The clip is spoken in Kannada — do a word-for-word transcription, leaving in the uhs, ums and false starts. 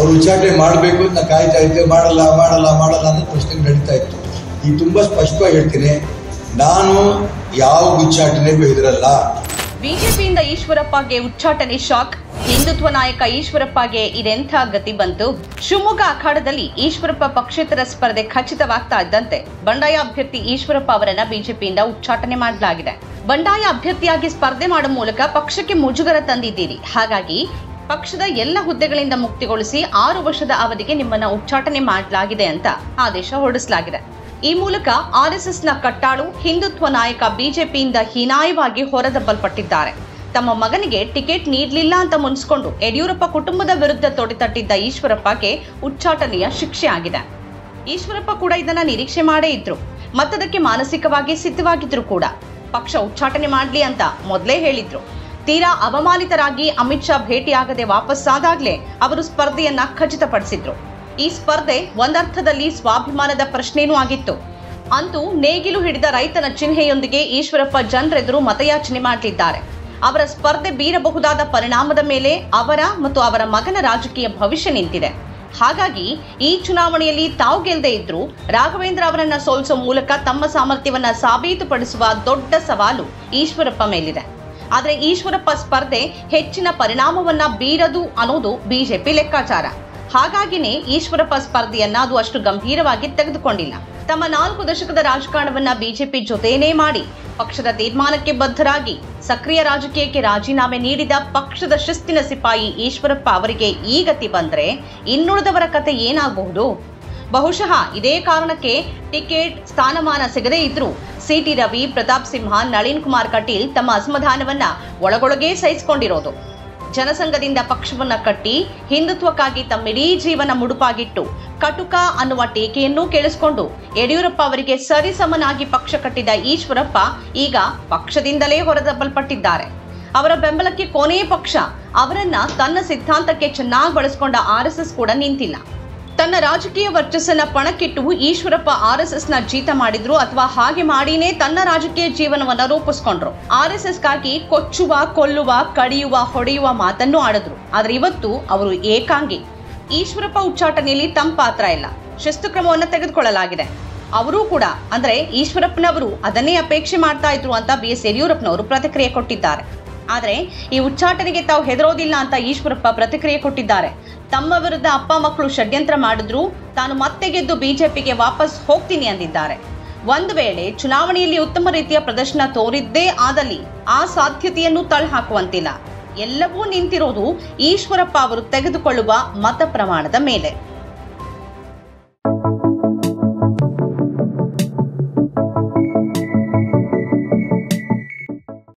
ಅವ್ರು ಉಚ್ಚಾಟನೆ ಮಾಡಬೇಕು ಅಂತ ಕಾಯ್ತಾ ಇದ್ದೆ, ಮಾಡಲ್ಲ ಮಾಡಲ್ಲ ಮಾಡಲ್ಲ ಅನ್ನೋ ಪ್ರಶ್ನೆ ನಡೀತಾ ಇತ್ತು. ಈಗ ತುಂಬ ಸ್ಪಷ್ಟವಾಗಿ ಹೇಳ್ತೀನಿ, ನಾನು ಯಾವ ಉಚ್ಚಾಟನೆಗೂ ಹೆದರಲ್ಲ. ಬಿಜೆಪಿಯಿಂದ ಈಶ್ವರಪ್ಪಗೆ ಉಚ್ಚಾಟನೆ ಶಾಕ್. ಹಿಂದುತ್ವ ನಾಯಕ ಈಶ್ವರಪ್ಪಗೆ ಇದೆಂಥ ಗತಿ ಬಂತು? ಶಿವಮೊಗ್ಗ ಅಖಾಡದಲ್ಲಿ ಈಶ್ವರಪ್ಪ ಪಕ್ಷೇತರ ಸ್ಪರ್ಧೆ ಖಚಿತವಾಗ್ತಾ ಇದ್ದಂತೆ ಬಂಡಾಯ ಅಭ್ಯರ್ಥಿ ಈಶ್ವರಪ್ಪ ಅವರನ್ನ ಬಿಜೆಪಿಯಿಂದ ಉಚ್ಚಾಟನೆ ಮಾಡಲಾಗಿದೆ. ಬಂಡಾಯ ಅಭ್ಯರ್ಥಿಯಾಗಿ ಸ್ಪರ್ಧೆ ಮಾಡುವ ಮೂಲಕ ಪಕ್ಷಕ್ಕೆ ಮುಜುಗರ ತಂದಿದ್ದೀರಿ, ಹಾಗಾಗಿ ಪಕ್ಷದ ಎಲ್ಲ ಹುದ್ದೆಗಳಿಂದ ಮುಕ್ತಿಗೊಳಿಸಿ ಆರು ವರ್ಷದ ಅವಧಿಗೆ ನಿಮ್ಮನ್ನ ಉಚ್ಚಾಟನೆ ಮಾಡಲಾಗಿದೆ ಅಂತ ಆದೇಶ ಹೊರಡಿಸಲಾಗಿದೆ. ಈ ಮೂಲಕ ಆರ್ಎಸ್ಎಸ್ನ ಕಟ್ಟಾಳು ಹಿಂದುತ್ವ ನಾಯಕ ಬಿಜೆಪಿಯಿಂದ ಹೀನಾಯವಾಗಿ ಹೊರದಬ್ಬಲ್ಪಟ್ಟಿದ್ದಾರೆ. ತಮ್ಮ ಮಗನಿಗೆ ಟಿಕೆಟ್ ನೀಡಲಿಲ್ಲ ಅಂತ ಮುನ್ಸ್ಕೊಂಡು ಯಡಿಯೂರಪ್ಪ ಕುಟುಂಬದ ವಿರುದ್ಧ ತೊಡೆತಟ್ಟಿದ್ದ ಈಶ್ವರಪ್ಪಗೆ ಉಚ್ಚಾಟನೆಯ ಶಿಕ್ಷೆ ಆಗಿದೆ. ಈಶ್ವರಪ್ಪ ಕೂಡ ಇದನ್ನ ನಿರೀಕ್ಷೆ ಮಾಡೇ ಇದ್ರು, ಮತ್ತದಕ್ಕೆ ಮಾನಸಿಕವಾಗಿ ಸಿದ್ಧವಾಗಿದ್ರು ಕೂಡ. ಪಕ್ಷ ಉಚ್ಚಾಟನೆ ಮಾಡ್ಲಿ ಅಂತ ಮೊದಲೇ ಹೇಳಿದ್ರು. ತೀರಾ ಅವಮಾನಿತರಾಗಿ ಅಮಿತ್ ಶಾ ಭೇಟಿಯಾಗದೆ ವಾಪಸ್ಸಾದಾಗ್ಲೇ ಅವರು ಸ್ಪರ್ಧೆಯನ್ನ ಖಚಿತಪಡಿಸಿದ್ರು. ಈ ಸ್ಪರ್ಧೆ ಒಂದರ್ಥದಲ್ಲಿ ಸ್ವಾಭಿಮಾನದ ಪ್ರಶ್ನೆನೂ ಆಗಿತ್ತು. ಅಂತೂ ನೇಗಿಲು ಹಿಡಿದ ರೈತನ ಚಿಹ್ನೆಯೊಂದಿಗೆ ಈಶ್ವರಪ್ಪ ಜನರೆದುರು ಮತಯಾಚನೆ ಮಾಡಲಿದ್ದಾರೆ. ಅವರ ಸ್ಪರ್ಧೆ ಬೀರಬಹುದಾದ ಪರಿಣಾಮದ ಮೇಲೆ ಅವರ ಮತ್ತು ಅವರ ಮಗನ ರಾಜಕೀಯ ಭವಿಷ್ಯ ನಿಂತಿದೆ. ಹಾಗಾಗಿ ಈ ಚುನಾವಣೆಯಲ್ಲಿ ತಾವು ಗೆಲ್ಲದೆ ಇದ್ರು ರಾಘವೇಂದ್ರ ಅವರನ್ನ ಸೋಲಿಸುವ ಮೂಲಕ ತಮ್ಮ ಸಾಮರ್ಥ್ಯವನ್ನ ಸಾಬೀತುಪಡಿಸುವ ದೊಡ್ಡ ಸವಾಲು ಈಶ್ವರಪ್ಪ ಮೇಲಿದೆ. ಆದರೆ ಈಶ್ವರಪ್ಪ ಸ್ಪರ್ಧೆ ಹೆಚ್ಚಿನ ಪರಿಣಾಮವನ್ನ ಬೀರದು ಅನ್ನೋದು ಬಿಜೆಪಿ ಲೆಕ್ಕಾಚಾರ. ಹಾಗಾಗಿನೇ ಈಶ್ವರಪ್ಪ ಸ್ಪರ್ಧೆಯನ್ನ ಅದು ಅಷ್ಟು ಗಂಭೀರವಾಗಿ ತೆಗೆದುಕೊಂಡಿಲ್ಲ. ತಮ್ಮ ನಾಲ್ಕು ದಶಕದ ರಾಜಕಾರಣವನ್ನ ಬಿಜೆಪಿ ಜೊತೆನೇ ಮಾಡಿ ಪಕ್ಷದ ತೀರ್ಮಾನಕ್ಕೆ ಬದ್ಧರಾಗಿ ಸಕ್ರಿಯ ರಾಜಕೀಯಕ್ಕೆ ರಾಜೀನಾಮೆ ನೀಡಿದ ಪಕ್ಷದ ಶಿಸ್ತಿನ ಸಿಪಾಯಿ ಈಶ್ವರಪ್ಪ ಅವರಿಗೆ ಈ ಗತಿ ಬಂದ್ರೆ ಇನ್ನುಳಿದವರ ಕತೆ ಏನಾಗಬಹುದು? ಬಹುಶಃ ಇದೇ ಕಾರಣಕ್ಕೆ ಟಿಕೆಟ್ ಸ್ಥಾನಮಾನ ಸಿಗದೇ ಇದ್ರೂ ಸಿಟಿ ರವಿ, ಪ್ರತಾಪ್ ಸಿಂಹ, ನಳಿನ್ ಕುಮಾರ್ ಕಟೀಲ್ ತಮ್ಮ ಅಸಮಾಧಾನವನ್ನ ಒಳಗೊಳಗೇ ಸಹಿಸಿಕೊಂಡಿರೋದು. ಜನಸಂಘದಿಂದ ಪಕ್ಷವನ್ನ ಕಟ್ಟಿ ಹಿಂದುತ್ವಕ್ಕಾಗಿ ತಮ್ಮಿಡೀ ಜೀವನ ಮುಡುಪಾಗಿಟ್ಟು ಕಟುಕ ಅನ್ನುವ ಟೀಕೆಯನ್ನೂ ಕೇಳಿಸಿಕೊಂಡು ಯಡಿಯೂರಪ್ಪ ಅವರಿಗೆ ಸರಿಸಮನಾಗಿ ಪಕ್ಷ ಕಟ್ಟಿದ ಈಶ್ವರಪ್ಪ ಈಗ ಪಕ್ಷದಿಂದಲೇ ಹೊರದಬ್ಬಲ್ಪಟ್ಟಿದ್ದಾರೆ. ಅವರ ಬೆಂಬಲಕ್ಕೆ ಕೊನೆ ಪಕ್ಷ ಅವರನ್ನ ತನ್ನ ಸಿದ್ಧಾಂತಕ್ಕೆ ಚೆನ್ನಾಗಿ ಬಳಸಿಕೊಂಡ ಆರ್ಎಸ್ಎಸ್ ಕೂಡ ನಿಂತಿಲ್ಲ. ತನ್ನ ರಾಜಕೀಯ ವರ್ಚಸ್ಸನ್ನ ಪಣಕ್ಕಿಟ್ಟು ಈಶ್ವರಪ್ಪ ಆರ್ಎಸ್ಎಸ್ ನ ಜೀತ ಮಾಡಿದ್ರು, ಅಥವಾ ಹಾಗೆ ಮಾಡಿನೇ ತನ್ನ ರಾಜಕೀಯ ಜೀವನವನ್ನ ರೂಪಿಸ್ಕೊಂಡ್ರು. ಆರ್ಎಸ್ಎಸ್ಗಾಗಿ ಕೊಚ್ಚುವ, ಕೊಲ್ಲುವ, ಕಡಿಯುವ, ಹೊಡೆಯುವ ಮಾತನ್ನು ಆಡಿದ್ರು. ಆದ್ರೆ ಇವತ್ತು ಅವರು ಏಕಾಂಗಿ. ಈಶ್ವರಪ್ಪ ಉಚ್ಚಾಟನೆಯಲ್ಲಿ ತಮ್ಮ ಪಾತ್ರ ಇಲ್ಲ, ಶಿಸ್ತು ಕ್ರಮವನ್ನ ತೆಗೆದುಕೊಳ್ಳಲಾಗಿದೆ. ಅವರೂ ಕೂಡ ಅಂದ್ರೆ ಈಶ್ವರಪ್ಪನವರು ಅದನ್ನೇ ಅಪೇಕ್ಷೆ ಮಾಡ್ತಾ ಇದ್ರು ಅಂತ ಬಿ ಎಸ್ ಯಡಿಯೂರಪ್ಪನವರು ಪ್ರತಿಕ್ರಿಯೆ ಕೊಟ್ಟಿದ್ದಾರೆ. ಆದ್ರೆ ಈ ಉಚ್ಚಾಟನೆಗೆ ತಾವು ಹೆದರೋದಿಲ್ಲ ಅಂತ ಈಶ್ವರಪ್ಪ ಪ್ರತಿಕ್ರಿಯೆ ಕೊಟ್ಟಿದ್ದಾರೆ. ತಮ್ಮ ವಿರುದ್ಧ ಅಪ್ಪ ಮಕ್ಕಳು ಷಡ್ಯಂತ್ರ ಮಾಡಿದ್ರು, ತಾನು ಮತ್ತೆ ಗೆದ್ದು ಬಿಜೆಪಿಗೆ ವಾಪಸ್ ಹೋಗ್ತೀನಿ ಅಂದಿದ್ದಾರೆ. ಒಂದು ವೇಳೆ ಚುನಾವಣೆಯಲ್ಲಿ ಉತ್ತಮ ರೀತಿಯ ಪ್ರದರ್ಶನ ತೋರಿದ್ದೇ ಆದಲ್ಲಿ ಆ ಸಾಧ್ಯತೆಯನ್ನು ತಳ್ಳಿಹಾಕುವಂತಿಲ್ಲ. ಎಲ್ಲವೂ ನಿಂತಿರೋದು ಈಶ್ವರಪ್ಪ ಅವರು ತೆಗೆದುಕೊಳ್ಳುವ ಮತ ಪ್ರಮಾಣದ ಮೇಲೆ.